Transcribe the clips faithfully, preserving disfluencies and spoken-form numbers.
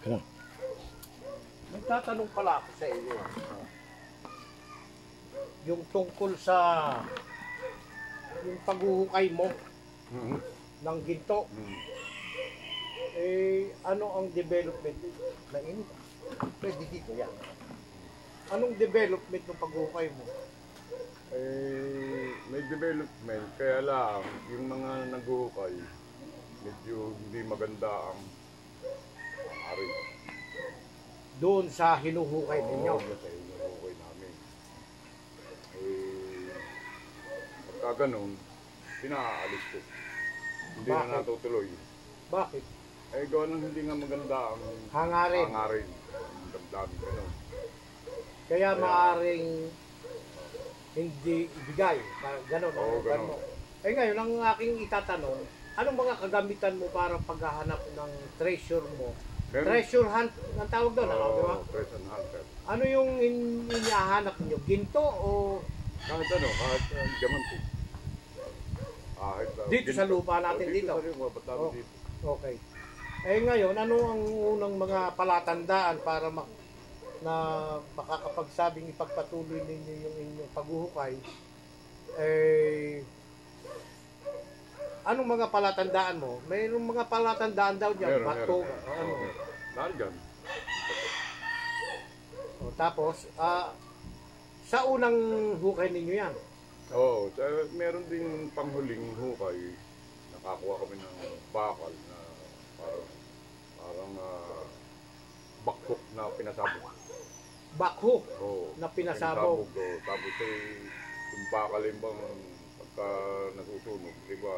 Hmm. May tatanong pala ako sa inyo. Yung tungkol sa yung paghuhukay mo Mm-hmm. ng ginto. Mm-hmm. Eh, ano ang development? Mainit. Pwede dito yan. Anong development ng paghuhukay mo? Eh, may development, kaya lang, yung mga naghuhukay, medyo hindi maganda ang ari. Doon sa hinuhukay ninyo. Oo, sa hinuhukay namin. Eh, pagka ganun, pinaalis ko. Hindi Bakit? na natutuloy. Bakit? Eh, gawa nang hindi nga maganda ang Hangarin. hangarin. Ang damdamin, ganun. Kaya Kaya- maaring hindi ibigay. Parang Ganon. Oo, ang ganon. mo. Eh ngayon, ang aking itatanong, anong mga kagamitan mo para paghahanap ng treasure mo? Meron- Treasure hunt, ang tawag doon, ano, di ba? Oo, present hunter. Ano yung in- inihahanap niyo? Ginto o Kahit ano, kahit uh, diamante. Kahit, uh, Dito sa ginto. lupa natin O, dito? Sa lupa, ba't namin Oh. dito? okay? Eh ngayon, ano ang unang mga palatandaan para mak na makakapagsabing ipagpatuloy ninyo yung inyong paghuhukay? Eh, anong mga palatandaan mo? Mayroong mga palatandaan daw dyan. Meron, Bato, meron. ano. Oo, dahil dyan. O, tapos, ah, sa unang hukay ninyo yan. Oo, oh, meron din panghuling hukay. Nakakuha kami ng bakal na parang parang uh, bakbok na pinasabog. Bakho Oo, na pinasabog. oo. Tapos eh, yung bakal yung bang pagka nasusunog, di ba?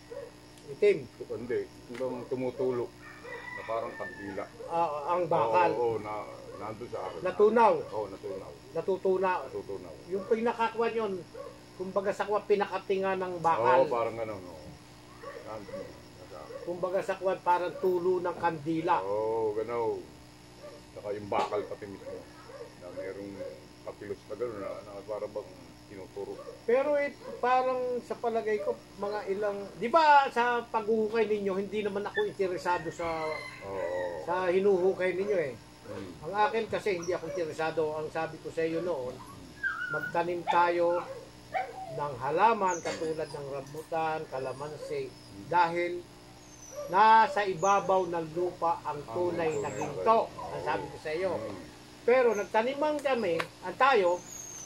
Itim. Hindi, yung bang tumutulo na parang kandila. Ah, ang bakal. Oo, oo, na, nandun sa akin. Natunaw. Oo, natunaw. Natutunaw. Natutunaw. Yung pinakakuan yun, kumbaga sa kuwan, pinakatinga ng bakal. Oo, parang ganun. Oo. Nandun, nasa akin. Kumbaga sa kuwan, parang tulo ng kandila. Oo, gano'n. Saka yung bakal pati mismo. Na merong papilos na gano'n na, na parang bang tinuturo. Pero eh, parang sa palagay ko, mga ilang... Di ba sa paghuhukay ninyo, hindi naman ako interesado sa Oo. sa hinuhukay ninyo eh. Hmm. Ang akin kasi hindi ako interesado. Ang sabi ko sa iyo noon, magtanim tayo ng halaman katulad ng rambutan, kalamansi, dahil nasa ibabaw ng lupa ang tunay na ginto. Ang sabi ko sa iyo. Hmm. Pero nagtaniman kami, ang tayo,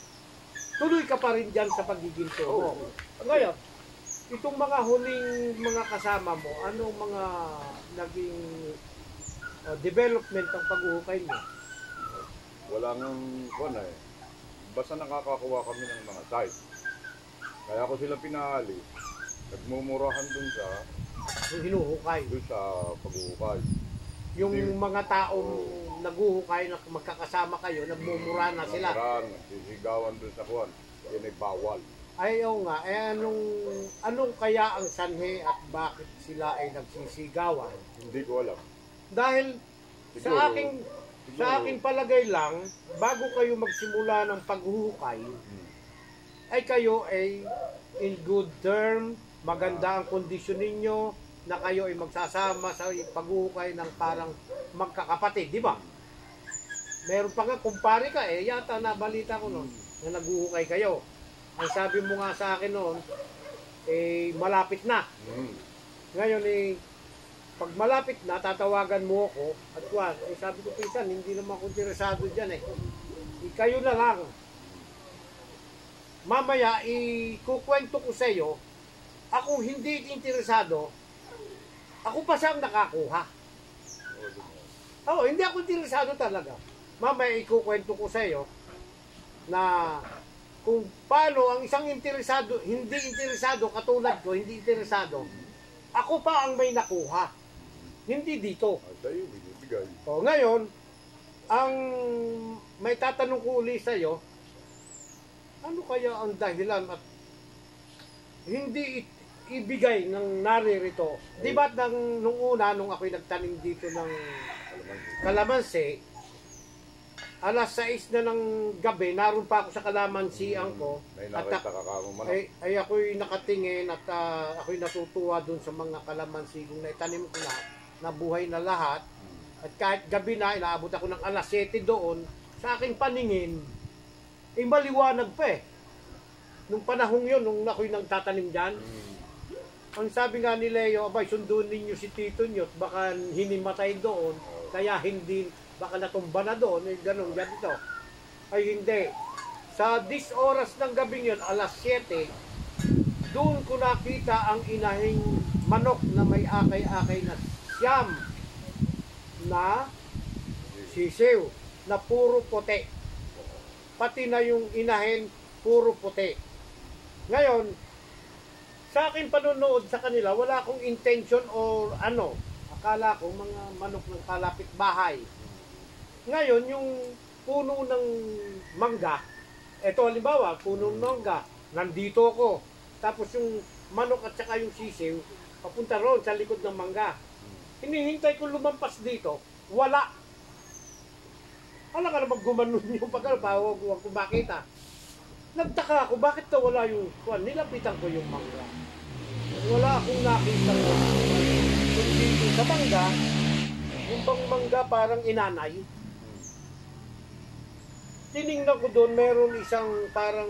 tuloy ka pa rin dyan sa pagiginto mo. Oo. Ngayon, itong mga huling mga kasama mo, anong mga naging uh, development ng paghuhukay mo? Wala nang kuwan eh. Basta nakakakuha kami ng mga site. Kaya ako sila pinali. Nagmumurahan dun sa Yung hinuhukay. dun sa paghuhukay. Yung Hindi- mga taong naguhukay na magkakasama kayo, nagmumura na sila. Murahan, sisigawan dun sa kuwan. Yan ay bawal. Ay, oo nga. Eh, anong, anong kaya ang sanhi at bakit sila ay nagsisigawan? Hindi ko alam. Dahil Siguro- sa aking siguro- sa aking palagay lang, bago kayo magsimula ng paghuhukay, Hmm. ay kayo ay in good term, maganda ang kondisyon ninyo, na kayo ay magsasama sa paghuhukay ng parang magkakapatid, di ba? Meron pa nga, kumpare ka eh, yata nabalita ko noon, na naghuhukay kayo. Ang sabi mo nga sa akin noon, eh malapit na. Hmm. Ngayon eh, pag malapit na, tatawagan mo ako, at kuwan, eh sabi ko, pinsan, hindi naman ako interesado dyan eh. Eh, kayo na lang. Mamaya, ikukwento ko sa iyo, ako hindi interesado, ako pa siyang nakakuha. Oo, hindi ako interesado talaga. Mamaya, ikukwento ko sa iyo, na kung paano ang isang interesado, hindi interesado, katulad ko, hindi interesado, ako pa ang may nakuha. Hindi dito. Ay, sa'yo, binibigay. O, ngayon, ang may tatanong ko uli sa iyo, ano kaya ang dahilan at hindi it- ibigay ng naririto? Di ba nang, nung una, nung ako'y nagtanim dito ng kalamansi, alas sais na ng gabi, naroon pa ako sa kalamansian ko, May at nakita ka kamong manok. ay, ay ako'y nakatingin at ah, ako'y natutuwa dun sa mga kalamansi kung naitanim ko na, nabuhay na lahat. At kahit gabi na, inaabot ako ng alas siyete doon, sa aking paningin, eh maliwanag pa eh. Nung panahong yun, nung ako'y nagtatanim dyan, ang sabi nga ni Leo, abay, sunduin ninyo si Tito nyo, baka hinimatay doon, kaya hindi, baka natumba na doon, eh, ganun, ganito. Ay hindi. Sa dis oras ng gabing yun, alas siyete, doon ko nakita ang inahing manok na may akay-akay na siyam na sisiw na puro puti. Pati na yung inahin, puro puti. Ngayon, sa akin panonood sa kanila, wala akong intention or ano. Akala ko mga manok ng kalapit bahay. Ngayon, yung puno ng mangga, eto halimbawa, puno ng mangga, nandito ako. Tapos yung manok at saka yung sisiw, papunta roon sa likod ng mangga. Hinihintay ko lumampas dito, wala. Alam ka naman gumanon yung pagkalapawag, huwag ko makita. Nagtaka ako, bakit na wala yung kuwan? Nilapitan ko yung mangga. Wala akong nakita ko. Kundi sa mangga, yung pang mangga parang inanay. Tinignan ko doon, meron isang parang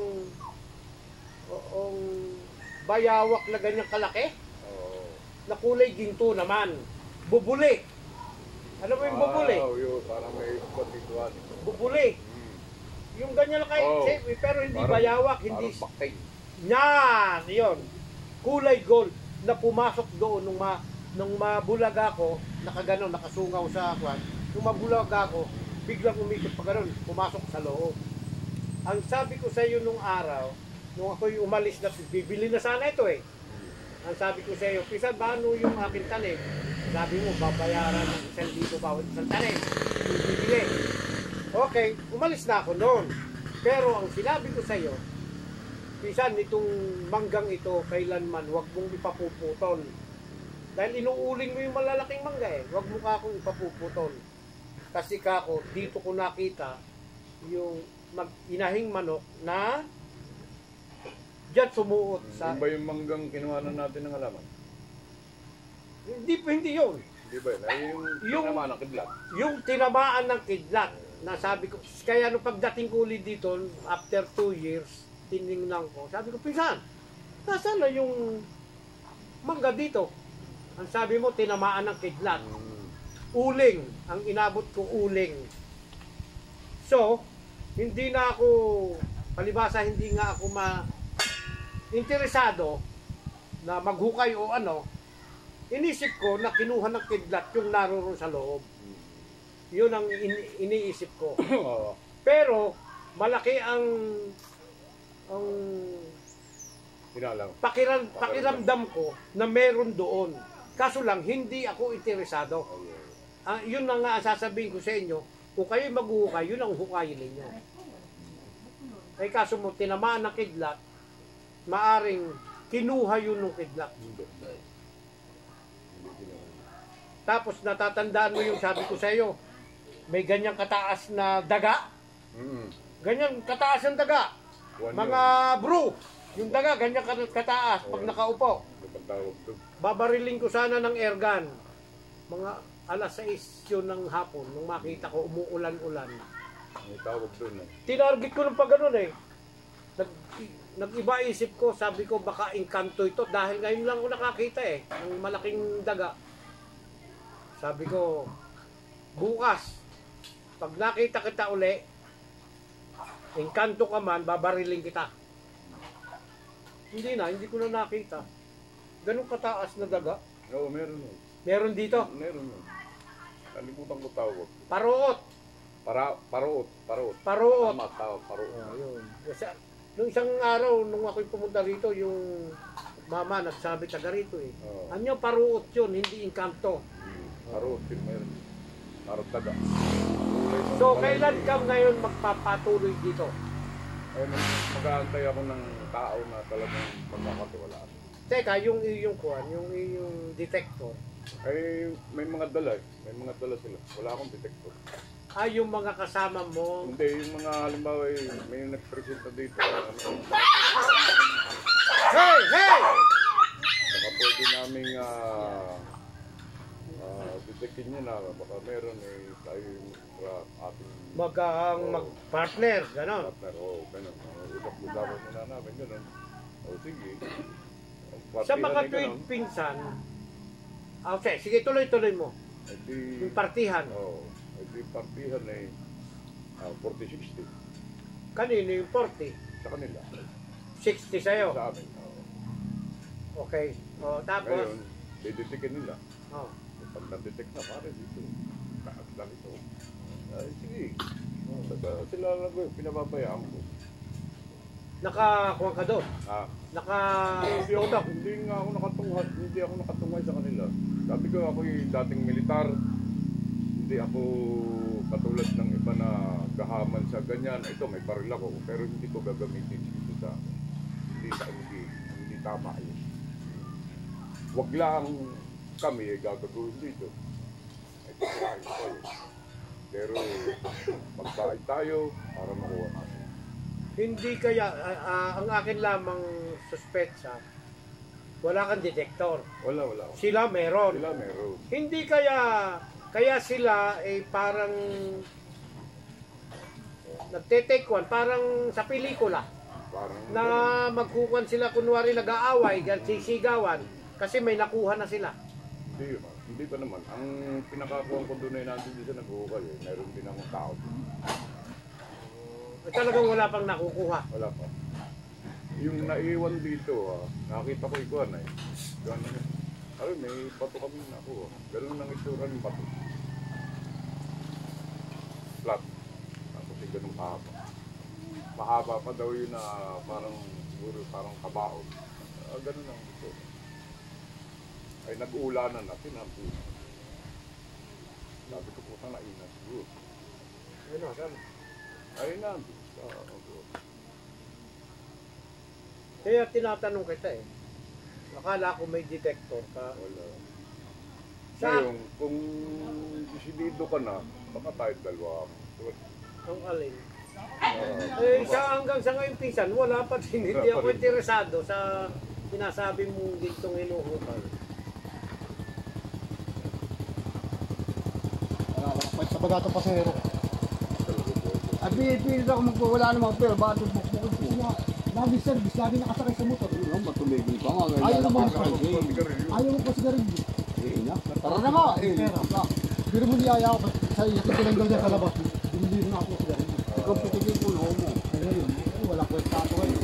um, bayawak na ganyang kalaki. Oo. Na kulay ginto naman. Bubuli. Ano mo yung bubuli? Wow, yun, parang may kontinuan. Bubuli. Hmm. Yung ganyan lang kayo, Oh. pero hindi Parang- bayawak, hindi... Parang baktay. Yan, yun. Kulay gold na pumasok doon nung ma nung mabulaga ko, nakaganon, nakasungaw sa kwan. Nung mabulaga ko, biglang umikot pa ganon, pumasok sa loob. Ang sabi ko sa iyo nung araw, nung ako'y umalis na, bibili na sana ito eh. Ang sabi ko sa iyo, Pisan, paano yung aking tanim? Sabi mo, babayaran ng isang libo bawat isang tanim. Yung bibili. Okay, umalis na ako noon. Pero ang sinabi ko sa iyo, Pisan, itong manggang ito, kailanman, huwag mong ipapuputol. Dahil inuuling mo yung malalaking mangga eh. Huwag mo ka akong ipapuputol. Kasi kako, dito ko nakita yung mag inahing manok na diyan sumuot sa... Yung ba yung manggang kinuhanan natin ng halaman? Hindi po, hindi yun. Di ba yun? Ay, yung, Yung- tinamaan ng kidlat. Yung tinamaan ng kidlat, na sabi ko, kaya nung pagdating ko ulit dito, after two years, tinignan ko, sabi ko, Pinsan, nasaan na yung mangga dito? Ang sabi mo, tinamaan ng kidlat. Hmm. Uling, ang inabot ko uling. So, hindi na ako, palibasa hindi nga ako ma interesado na maghukay o ano. Inisip ko na kinuha ng kidlat yung naroon sa loob. Yun ang ini- iniisip ko. Oo. Pero malaki ang ang Hinalang. pakiram, pakiramdam ko na meron doon. Kaso lang hindi ako interesado. Ah, yun na nga ang sasabihin ko sa inyo, kung kayo maghuhukay, yun ang hukayin ninyo. Ay kaso mo, tinamaan ng kidlat, maaring kinuha yun ng kidlat. Hindi. Tapos natatandaan mo yung sabi ko sa iyo, may ganyang kataas na daga, Mm. ganyan kataas ang daga. One Mga bro, yung daga, ganyan kat- kataas pag nakaupo. yun. Yung tawag to. Babariling ko sana ng airgun. Mga alas sais yun ng hapon, nung makita ko umuulan-ulan. May tawag doon eh. Tinarget ko ng pag ganun eh. Nag, nag-iba isip ko, sabi ko baka engkanto ito dahil ngayon lang ako nakakita eh, ng malaking daga. Sabi ko, bukas, pag nakita kita uli, engkanto ka man, babariling kita. Hindi na, hindi ko na nakita. Ganun kataas na daga. Oo, meron yun. Meron dito, Meron yun. Kalimutan ko tawag. paroot. Para, paroot. Paroot. Paroot. Tama, tawag. Paroot. Oh, yun. Kasi, nung isang araw, nung ako'y pumunta rito, yung mama nagsabi taga rito eh. Oo. Anyo, paruot yun, hindi engkanto. Hmm. Paroot din meron. Parang daga. So, kailan ka ngayon magpapatuloy dito? Ay, mag- mag-aantay ako ng tao na talagang magkakatiwalaan. Teka, yung iyong kuhan, yung iyong detector, Ay, may mga dala eh. May mga dala sila. Wala akong detector. ah, yung mga kasama mo, Hindi, yung mga halimbawa eh, may nagpresenta dito. Ano, hey, hey! baka pwede naming ah, ah, tikin niya na baka meron eh tayo sa ating Magkang Oo. mag-partner, gano'n. partner. Oo, ganun. Usap-usapan muna namin, ganun. O sige. Ang Sa partihan mga ay tuwing ganun. pinsan, ah, okay, sige, tuloy-tuloy mo. Eh di, Yung partihan, oo, eh di partihan ay ah, forty sixty kanino yung forty? sa kanila. sixty sa'yo. Sa amin. Oo. Okay. O, tapos, Ngayon, didetikin nila. oh, Pag na-detect na, pare dito. Taas lang ito. Ay, sige. Saka sila lang ko, pinababayaan ko. nakakuha ka doon. Ah, Naka, hindi, ako, hindi nga ako nakatunghay, hindi ako nakatunghay sa kanila. Sabi ko ako yung dating militar. Hindi ako katulad ng iba na gahaman sa ganyan. Ito, may baril ako, pero hindi ko gagamitin dito sa hindi sa hindi, hindi tama yun. Wag lang kami eh, gagawin dito. Ito kain ko yun. Pero magkain tayo para makuha natin. hindi kaya, ah, ah, ang akin lamang suspetsa, wala kang detektor. Wala, wala. Sila meron. Sila meron. Hindi kaya, kaya sila eh parang nagte-take one, parang sa pelikula. Parang Na magkukuhan sila kunwari nag-aaway, sisigawan, kasi may nakuha na sila. Hindi ba? Hindi pa naman. Ang pinakakuha ko doon ay nandun din sa nag-uukay eh. Meron din akong tao. Eh, talagang wala pang nakukuha. Wala pa. Yung naiwan dito, ah, nakita ko ikuan eh. Ganun. Ayun, may bato kami nakuha. Ganun ang itsura ng bato. Flat. Tapos yung ganun kahaba. Mahaba pa daw yun na parang siguro parang kabaon. Ah, ganun ang itsura. Ay nag-uulanan na, tinabi. Sabi ko po sana ina siguro. Ano, saan? Ay nandun sa Kaya tinatanong kita eh. Akala ko may detector ka. wala. Sa Ngayon, kung desidido ka na, baka tayo dalawa. ang alin. Ah, Eh, sa hanggang sa ngayon pinsan, wala pa din. Hindi Wala pa ako rin. interesado sa sinasabi mong gintong hinuhukal. Sa bagato pasahero. talaga po. At pinipilit ako magpawala ng mga pera. Bakit bukbukid ko nga? Lagi service, lagi nakasakay sa motor. Ano, matumigil ka nga. Ayaw naman Ayaw ako. Hindi ka rin yun. Ayaw mo pa sigarilyo. Eh, na. Tara na nga. Eh, pera. Pero mo niyaya ako sa iyo. Ito tinanggal niya sa labas. Binili na ako sa sigarilyo. Ikaw pitigil ko, no mo. Ay ngayon, eh, wala kwenta ako ngayon.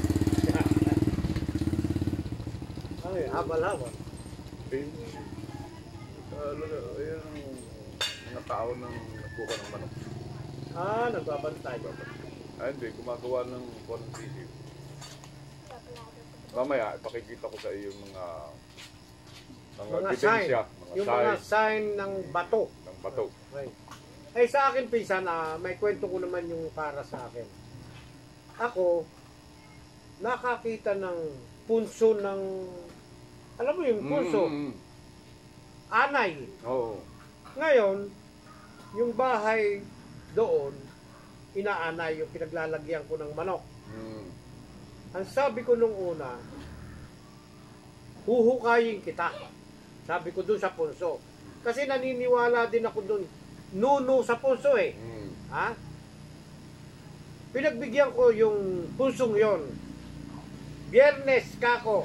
Ano yun? Habal-habal. Eh, talaga, ayan ang mga tao nang nagkuha ng manok. Ah, nagbabantay. Ay, hindi, gumagawa ng konong video. Mamaya, ipakikita ko sa iyo yung mga mga, Mga sign. ebidensya, mga Yung sign mga sign ng bato. ng bato. Right. Eh sa akin pinsan, ah, may kwento ko naman yung para sa akin. Ako, nakakita ng punso ng, alam mo yung punso, Mm, anay. Oo. Ngayon, yung bahay doon, inaanay yung pinaglalagyan ko ng manok. Mm. Ang sabi ko nung una, huhukayin kita. Sabi ko doon sa punso. Kasi naniniwala din ako doon, nuno sa punso eh. Mm. Ha? Pinagbigyan ko yung punsong yon. Biyernes kako,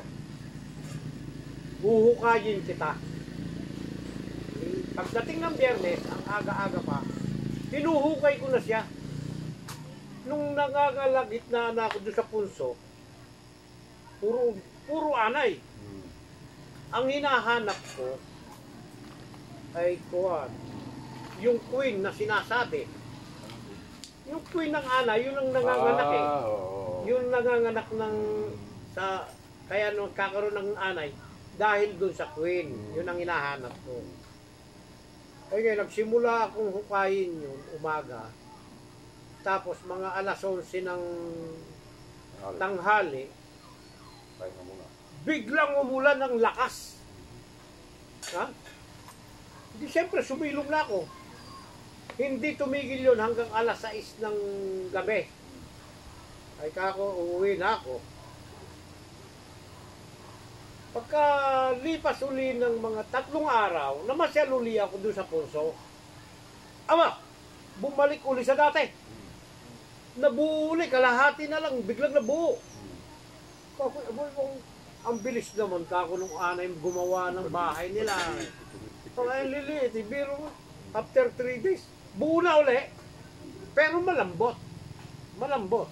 huhukayin kita. Pagdating ng Biyernes, ang aga-aga pa, hinuhukay ko na siya. Nung nangangalagit na na ako doon sa punso, puro, puro anay. Mm. Ang hinahanap ko ay kuwan, yung queen na sinasabi. Yung queen ng anay, yun ang nanganganak eh. Ah, oo. Yung nanganganak ng sa kaya nung kakaroon ng anay dahil doon sa queen, yun ang hinahanap ko. Ay ngayon, nagsimula akong hukayin yun umaga. Tapos mga alas onse ng Tanghali. tanghali, Tayo na muna. biglang umulan ng lakas. Ha? Hindi, siyempre, sumilong na ako. Hindi tumigil yun hanggang alas sais ng gabi. Ay kako, uuwi na ako. Pagka lipas uli ng mga tatlong araw, namasyal uli ako doon sa Punso. Ama, bumalik uli sa dati. Nabuo uli, kalahati na lang, biglang nabuo. Kakoy, aboy mong, ang bilis naman kako nung anay gumawa ng bahay nila. Ang liliit, biro mo, after three days, buo na uli. Pero malambot. Malambot.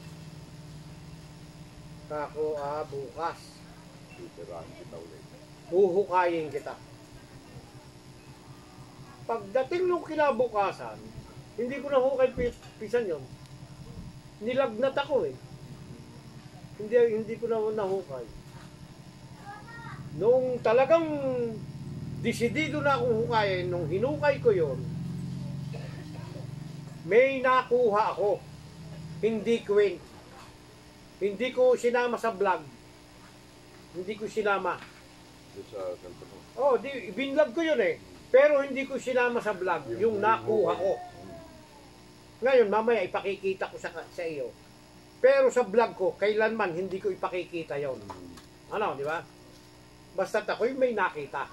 Kako, ah, bukas. Titirahan kita ulit. Huhukayin kita. Pagdating nung kinabukasan, hindi ko na hukay pisan yon. Nilagnat ako eh. Hindi hindi ko na nahukay. Nung talagang desidido na akong hukayin, nung hinukay ko yon, may nakuha ako. Hindi queen. Hindi ko sinama sa vlog. Hindi ko sinama. Doon sa cellphone mo. Oh, di binlog ko yun eh. Pero hindi ko sinama sa vlog yung nakuha ko. Ngayon, mamaya ipakikita ko sa, sa iyo. Pero sa vlog ko, kailanman hindi ko ipakikita yon. Ano, di ba? Basta't ako'y may nakita.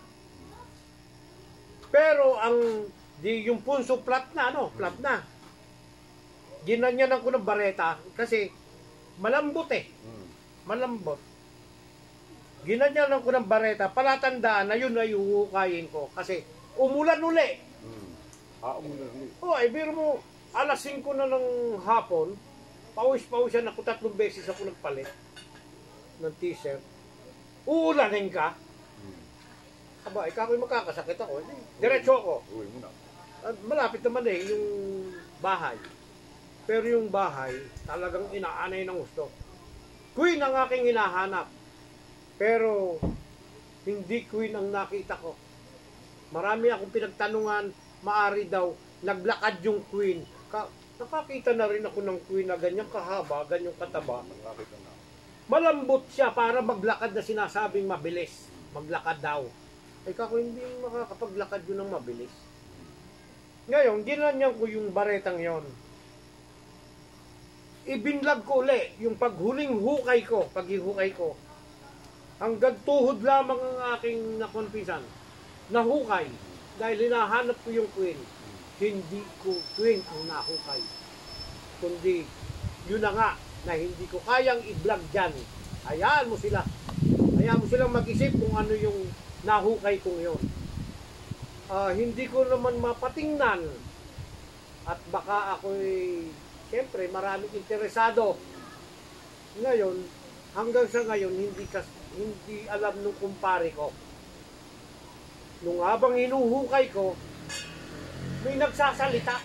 Pero ang, di, yung punso flat na, ano, flat na. Ginanyanan ko ng bareta kasi malambot eh. Malambot. Ginanyanan ko ng bareta, palatandaan na yun ay huhukayin ko. Kasi umulan uli. Hmm. Ah, umulan ulit. O, ay biro mo, alas singko na ng hapon, pawis-pawisan ako, tatlong beses ako nagpalit ng t-shirt. Uulanin ka. Hmm. Aba, ikaw ay makakasakit ako. Diretso ako. Uwi mo na. At malapit naman eh, yung bahay. Pero yung bahay, talagang inaanay ng gusto. Queen ang aking hinahanap. Pero, hindi queen ang nakita ko. Marami akong pinagtanungan, maari daw, naglakad yung queen. Ka nakakita na rin ako ng queen na ganyang kahaba, ganyang kataba. Nakakita na. Malambot siya para maglakad na sinasabing mabilis. Maglakad daw. Ay kako, hindi makakapaglakad yun ng mabilis. Ngayon, ginanyan ko yung baretang yon. Ibinlag ko uli yung paghuling hukay ko, paghihukay ko. Hanggang tuhod lamang ang aking nakonfisan. Nahukay. Dahil hinahanap ko yung queen. Hindi ko queen ang nahukay. Kundi, yun na nga, na hindi ko kayang i-vlog dyan. Hayaan mo sila. Hayaan mo silang mag-isip kung ano yung nahukay kong yun. Uh, hindi ko naman mapatingnan. At baka ako'y, siyempre, maraming interesado. Ngayon, hanggang sa ngayon, hindi kas hindi alam nung kumpare ko. Nung habang hinuhukay ko, may nagsasalita.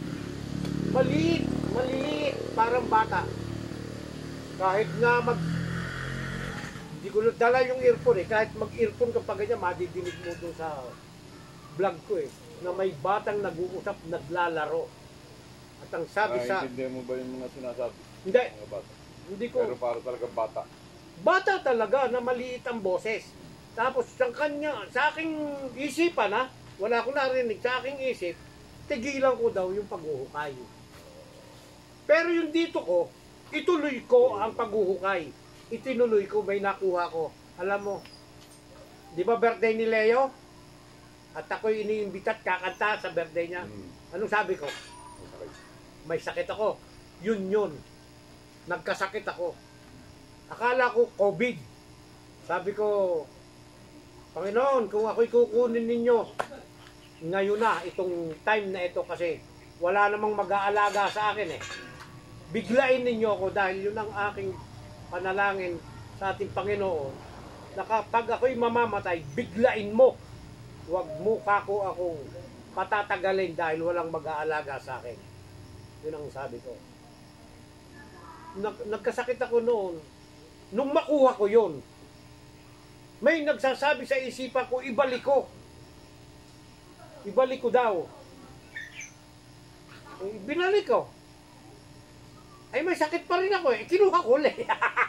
Maliit, maliit, parang bata. Kahit nga mag... Hindi ko dala yung earphone eh. Kahit mag-earphone ka pa ganyan, madidinig mo doon sa vlog ko eh. Na may batang nag-uusap, naglalaro. At ang sabi sa... Naiintindihan mo ba yung mga sinasabi? Hindi. Mga bata. Hindi ko... Pero para talaga bata. Bata talaga na maliit ang boses. Tapos sa kanya, sa aking isipan ha, wala akong narinig, sa aking isip, tigilan ko daw yung paghuhukay. Pero yung dito ko, ituloy ko ang paghuhukay. Itinuloy ko, may nakuha ko. Alam mo, di ba birthday ni Leo? At ako'y iniimbita't kakanta sa birthday niya. Hmm. Anong sabi ko? Okay. May sakit ako. Yun yun. Nagkasakit ako. Akala ko COVID. Sabi ko, Panginoon, kung ako'y kukunin ninyo, ngayon na, itong time na ito kasi wala namang mag-aalaga sa akin eh. Biglain ninyo ako dahil yun ang aking panalangin sa ating Panginoon. Na kapag ako'y mamamatay, biglain mo. Huwag mo kako akong patatagalin dahil walang mag-aalaga sa akin. Yun ang sabi ko. Nag nagkasakit ako noon. Nung makuha ko yun, may nagsasabi sa isipan ko, ibalik ko. Ibalik ko daw. Eh, binalik ko. Ay, may sakit pa rin ako eh. Kinuha ko uli.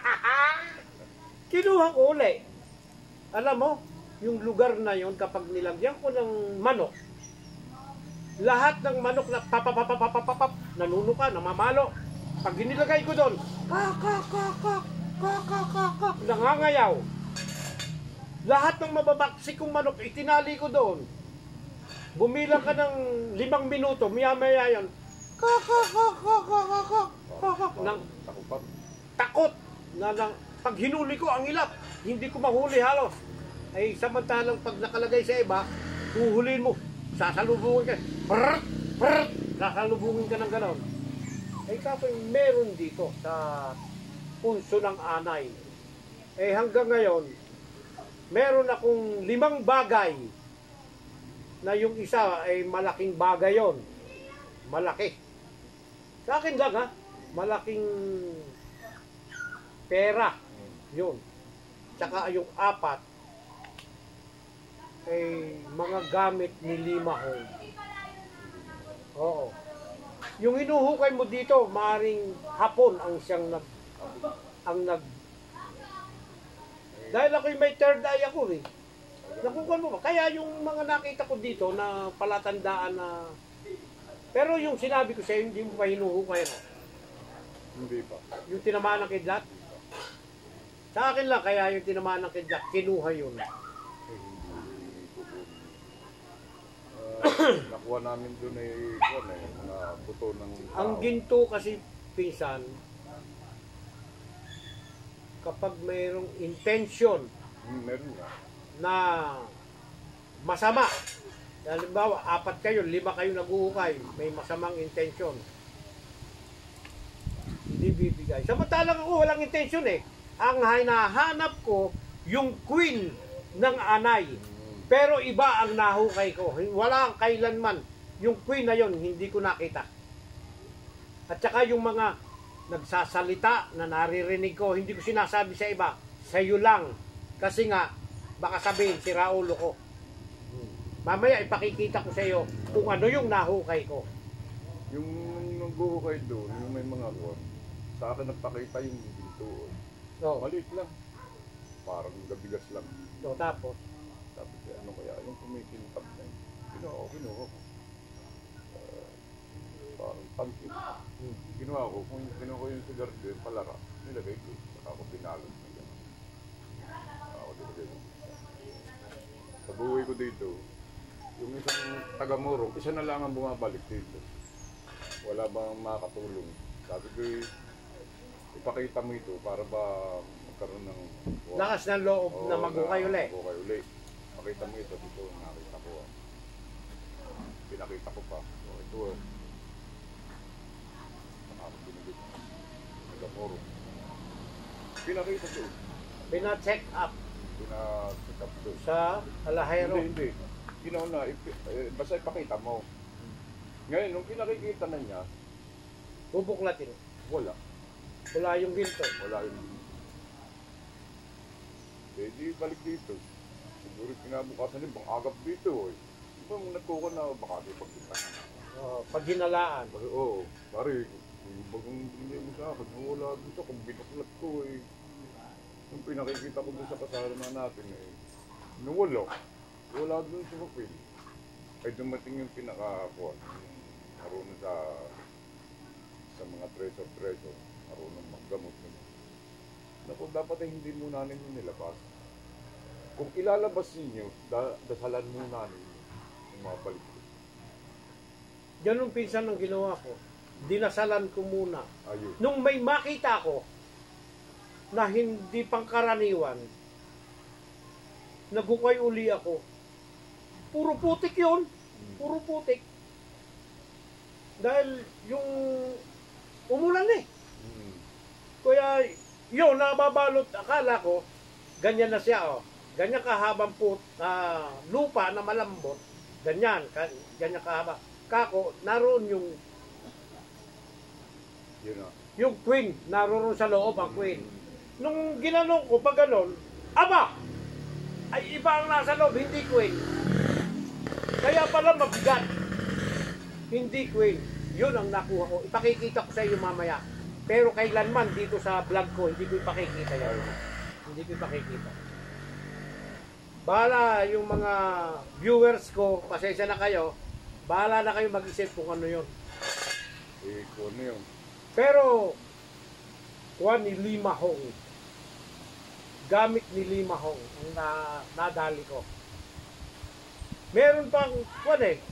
Kinuha ko uli. Alam mo, yung lugar na yon kapag nilagyan ko ng manok, lahat ng manok na papapapapapapap, nanunuka, namamalo. Pag inilagay ko doon, kak, kak, kak, kak, kak, kak, kak, kak, nangangayaw. Lahat ng mababaksik kong manok, itinali ko doon. Bumilang ka ng limang minuto, maya-maya yan. Nang Takupat. takot na nang, pag hinuli ko ang ilap, hindi ko mahuli halos. Ay samantalang pag nakalagay sa iba, huhulihin mo, sasalubungin ka. Prrrt, prrrt, sasalubungin ka ng ganon. Ay kapoy meron dito sa punso ng anay. Eh hanggang ngayon, meron akong limang bagay na yung isa ay malaking bagay yon. Malaki. Sa akin lang ha, malaking pera. Yun. Tsaka yung apat ay mga gamit ni Lima Hong. Oo. Yung hinuhukay mo dito, maaring hapon ang siyang nag ang nag dahil ako'y may third eye ako eh. Nakukuha mo ba? Kaya yung mga nakita ko dito na palatandaan na pero yung sinabi ko sa'yo, hindi mo pa hinuhukay no? Hindi pa. Yung tinamaan ng kidlat? Sa akin lang, kaya yung tinamaan ng kidlat, kinuha yun. Uh, nakuha namin doon ay kuwan eh, mga buto ng tao. Ang ginto kasi, pinsan, kapag mayroong intention Hmm, meron nga. na masama, halimbawa, apat kayo, lima kayo naguhukay, may masamang intention, hindi bibigay. Samantalang ako, walang intention eh. Ang hinahanap ko, yung queen ng anay. Pero iba ang nahukay ko. Wala kailanman. Yung queen na yon hindi ko nakita. At saka yung mga nagsasalita na naririnig ko, hindi ko sinasabi sa iba. Sa'yo lang. Kasi nga, baka sabihin, si Raulo ko. Mamaya ipakikita ko sa iyo kung ano yung nahukay ko. Yung nagbuhukay doon, yung may mga kuwan, sa akin nagpakita yung ginto. So, Maliit lang. Parang gabigas lang. so tapos, Sabi ko, ano kaya yung kumikintab na yun? Kinuha ko, kinuha ko. Uh, parang pangkit. hmm. Kinuha ko, kung kinuha ko yung cigar din, palara, nilagay ko. Saka ako binalot na gano'n. Saka ako nilagay ko. Sa buhay ko dito, yung isang taga-Morong, isa na lang ang bumabalik dito. Wala bang makatulong. Sabi ko, ipakita mo ito para ba magkaroon ng lakas ng loob Oo, na magukay uli. Magukay uli. Pakita mo ito dito, nakita ko. ah. Pinakita ko pa. So, ito ah. Saka ako binigit. Nagamoro. Pinakita ko. Pina-check up Pinacheck up ko. sa Alahero. Hindi, hindi. Ginauna, ipi- eh, basta ipakita mo. Ngayon, nung pinakikita na niya, Bubuklatin. wala. Wala yung ginto. Wala yun. Eh, di balik dito. Siguro kinabukasan din, bang agap dito eh. Di ba mong nagkuha na, baka di pagkita na. Oh, pag hinalaan. Pare, oo, pare, yung bagong hindi mo sa akin, wala dito, kung binuklat ko eh. Yung pinakikita ko dun sa kasama natin eh, nawala. Wala dun sa papel. Ay dumating yung pinaka-kuha, yung marunong sa sa mga treasure-treasure, marunong maggamot. Naku, dapat ay hindi muna ninyo nilabas. Kung ilalabas ninyo, da dasalan muna ninyo yung mga balik. Ganun pinsan ang ginawa ko. Dinasalan ko muna. Ayun. Nung may makita ko na hindi pangkaraniwan, nagukay uli ako. Puro putik yun. Puro putik. Dahil yung umulan eh. Hmm. Kaya yun, nababalot, akala ko, ganyan na siya, oh. Ganyan kahabang put, ah, lupa na malambot. Ganyan, ka, ganyan kahaba. Kako, naroon yung, Yun na. yung queen, naroon sa loob ang queen. Nung ginanong ko, pag ganon, aba! Ay iba ang nasa loob, hindi queen. Kaya pala mabigat. Hindi queen. Yun ang nakuha ko. Ipakikita ko sa iyo mamaya. Pero kailanman dito sa vlog ko, hindi ko ipakikita yan. Hindi ko ipakikita. Bahala yung mga viewers ko, pasensya na kayo, bahala na kayo mag-isip kung ano yun. Eh, kung ano yun. Pero, kuha ni Lima Hong, gamit ni Lima Hong ang na, nadali ko. Meron pang, kwan eh,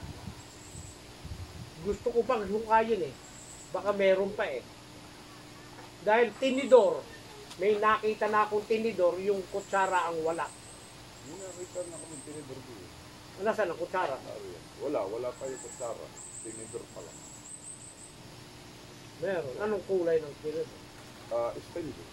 gusto ko pang hukayin eh. Baka meron pa eh. Dahil tinidor, may nakita na akong tinidor, yung kutsara ang wala. Yung nakita na kami tinidor ko eh. Nasaan ang kutsara? Ariyan. Wala, wala pa yung kutsara. Tinidor pa lang. Meron. Anong kulay ng tinidor? Ah, uh, stainless.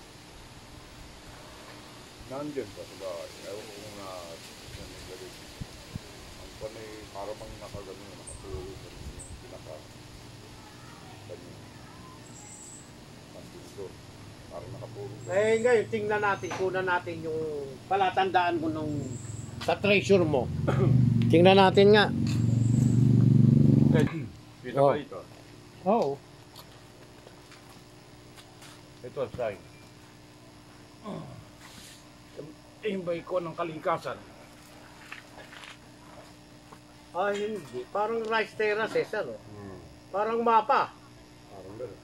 Nandyan pa sa bahay. Ewan ko kung na yan yung galing. Ang panay, para bang nakagano, nakaturo sa yung pinaka kanya. Ang tinidor. Parang nakapuro. Eh ngayon, tingnan natin, kunan natin yung palatandaan mo nung sa treasure mo. Tingnan natin nga. Kita Oh. ba ito? Oo. Ito, sign. Yung ba ikaw ng kalikasan? Ah, hindi. Parang rice terraces, ano? Hmm. Parang mapa. Parang gano'n.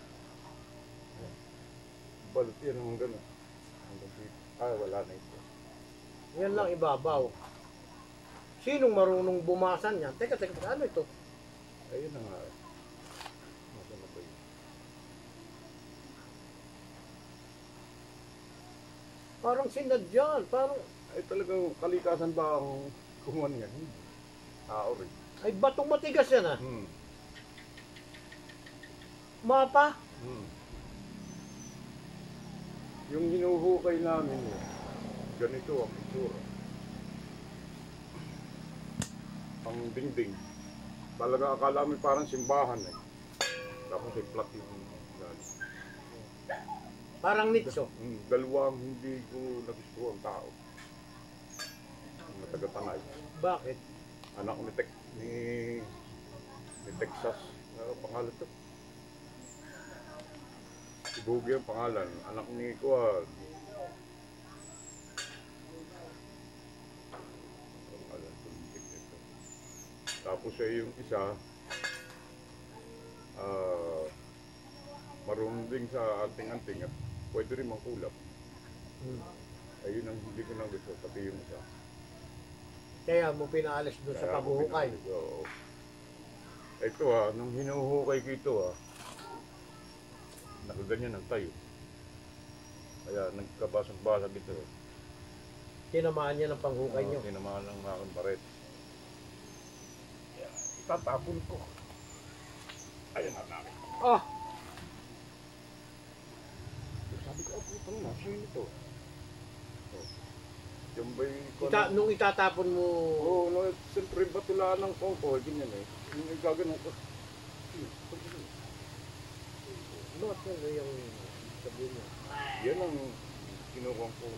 Balot yan naman gano'n. Hanggang dito. Ah, wala na ito. Yan lang ibabaw. Sinong marunong bumasan yan? Teka, teka, teka, ano ito? Ayun na nga. Nasaan na ba yun? Parang sinadyan. Parang, Ay talagang kalikasan ba ang kumuha niyan? Hindi. Tao rin. ay batong matigas yan ah. Hmm. Mapa. Hmm. Yung hinuhukay namin, eh, ganito ang itsura. Ang dingding. Talaga akala mo parang simbahan eh. Tapos ay flat yung gano'n. Parang nitso. Hmm, dalawang hindi ko nagustuhan tao. Ang nataga-tanay. Bakit? Anak ni, Tex, ni, ni Texas. Ano pangalan to? Si Boogie ang pangalan. Anak ni Kuan. Pangalan to ni Texas. Tapos ay yung isa, ah, marunong din sa anting-anting at pwede rin mangkulap. Hmm. Ayun ang hindi ko nang gusto, pati yung isa. Kaya mo pinaalis doon sa Kaya ako paghuhukay. pinalis, oo. Ito ha, nung hinuhukay ko ito ha, nakaganyan ang tayo. Kaya nagkabasag-basag ito. Tinamaan niya ng panghukay niyo. Tinamaan ng aking paret. Itatapon ko. Ayan na namin. Ah! Sabi ko, oh, putang na, sino ito? Oh. Yung ba'y... Ita, nung itatapon mo, Oo, oh, no, siyempre batulaan ng kongko, ganyan eh. Yung gaganon ko. bakit ano yung sabihin mo? Yan ang kinukuha ko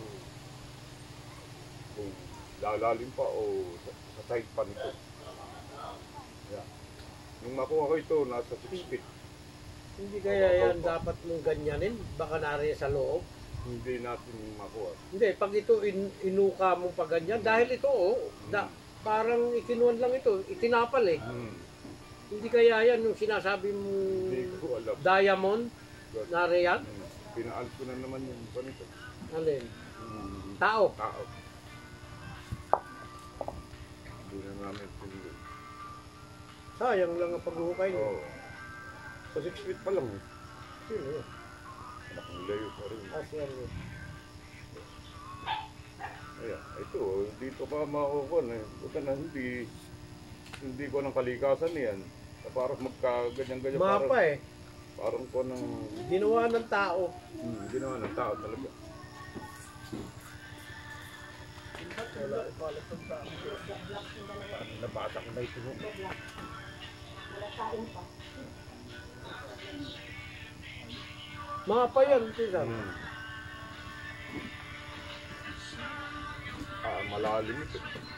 kung lalalim pa o sa, sa side pa nito. Yeah. Nung makuha ko ito, nasa six feet. Hindi kaya yan dapat mong ganyanin? Baka nariyan sa loob? Hindi natin makuha. Hindi, pag ito in, inuka mo pa ganyan, dahil ito oh, da, parang ikinuan lang ito, itinapal eh. Hmm. Hindi kaya yan yung sinasabi mo Hindi ko alam. diamond, But, nariyan? hmm, pinaalis ko na naman yung iba nito. Alin? Hmm. Tao. Tao. Hindi na namin pinili. Sayang lang ang paghuhukay niyo. Oo. Sa six feet pa lang eh. Sino yun? Nakulayo pa rin. Ah, siya yun. Ayan, ito, dito pa makukuha eh. Buta na hindi, hindi ko ng kalikasan yan. Parang magkaganyan-ganyan. Mapa parang, eh. Parang ko ng, Ginawa ng tao. hmm, ginawa ng tao talaga. Nabasa ko na ito. Mapa yan, tisan. Hmm. Ah, malalim ito.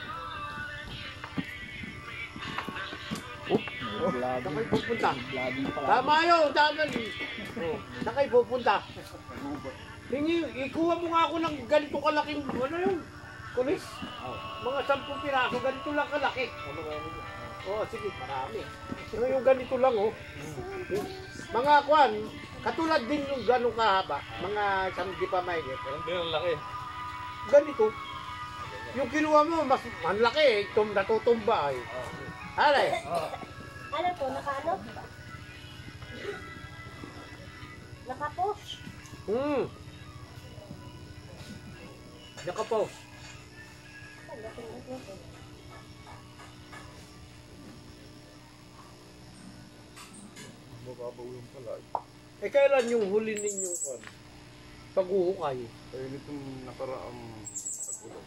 Saan kayo pupunta? Lagi pala. Tama yun, tama yun. Oh, saan kayo pupunta? Hingi, ikuha mo nga ako ng ganito kalaking, ano yun? Kulis? Mga sampung piraso, ganito lang kalaki. Oo, oh, sige, marami. Ano yung ganito lang, oh. Mga kwan, katulad din yung ganong kahaba. Mga isang di pa may. Hindi ang laki. ganito. Yung kinuha mo, mas malaki eh. Tum, natutumba ay. Ale. Ano po, nakaano? Nakapost. Hmm. Nakapost. Mababaw yung pala. Eh, kailan yung huli ninyong kon? Paghuhukay. Kaya nitong nakaraang tag-ulan.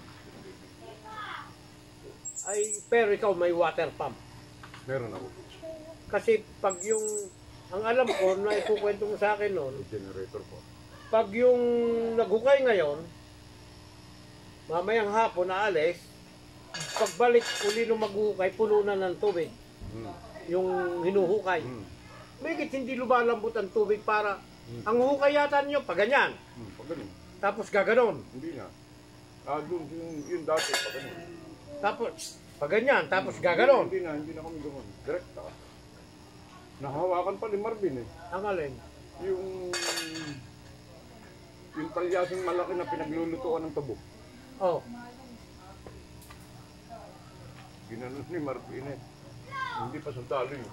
Ay, pero ikaw may water pump. Meron ako. Kasi pag yung, ang alam ko, na ikukwento mo sa akin noon, May generator po. pag yung naghukay ngayon, mamayang hapon na alis, pagbalik uli nung maghukay, puno na ng tubig. Hmm. Yung hinuhukay. Hmm. May hindi lumalambot ang tubig para, ang hukay yata nyo, pag ganyan. Hmm. Pag ganun. Tapos gaganon. Hindi na. Ah, doon, yun, yun dati, pag ganun. Tapos, pag ganyan, tapos gaganon. Hindi na, hindi na kami gano'n. Direct ah. Nahawakan pa ni Marvin eh. Ang alin. Yung... Yung talyasing malaki na pinaglulutuan ng tabo. Oh. Ginanon ni Marvin eh. Hindi pa sundalo yun.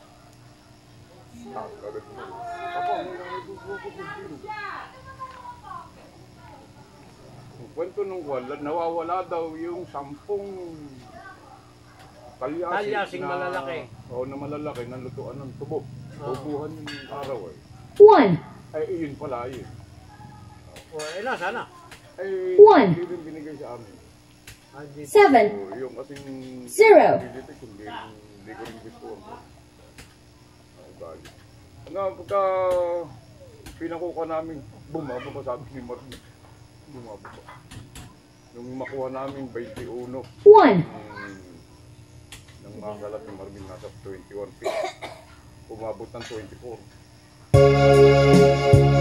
Ah, kagad mo. Ako, may nangyaybubuko ko dito. Ang kwento nung wala, nawawala daw yung sampung talyasing, Talyasing na, malalaki. Oo, na malalaki, na lutuan ng tubo. Oo. Bubuhan yung araw eh. One. Ay, iyon pala, yun. O, eh, nasa na? Ay, One. hindi rin binigay sa amin. Andito. Seven. So, yung kasing... Zero. Bilitik, hindi, hindi ko rin gusto ako. Ay, bali. Nga, pagka pinakuha namin, bumababa sabi ni Marvin. Bumababa. Nung makuha namin twenty-one. One. Hmm, nang makalat ni Marvin nasa twenty-one feet. Umabot ng twenty-four.